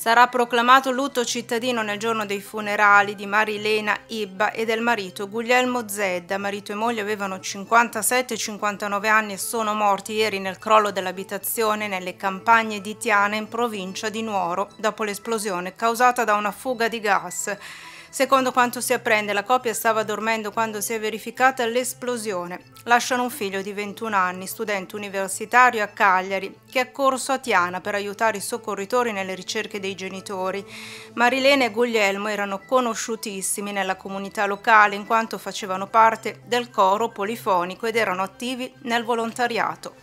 Sarà proclamato lutto cittadino nel giorno dei funerali di Marilena Ibba e del marito Guglielmo Zedda. Marito e moglie avevano 57 e 59 anni e sono morti ieri nel crollo dell'abitazione nelle campagne di Tiana in provincia di Nuoro dopo l'esplosione causata da una fuga di gas. Secondo quanto si apprende, la coppia stava dormendo quando si è verificata l'esplosione. Lasciano un figlio di 21 anni, studente universitario a Cagliari, che è corso a Tiana per aiutare i soccorritori nelle ricerche dei genitori. Marilena e Guglielmo erano conosciutissimi nella comunità locale in quanto facevano parte del coro polifonico ed erano attivi nel volontariato.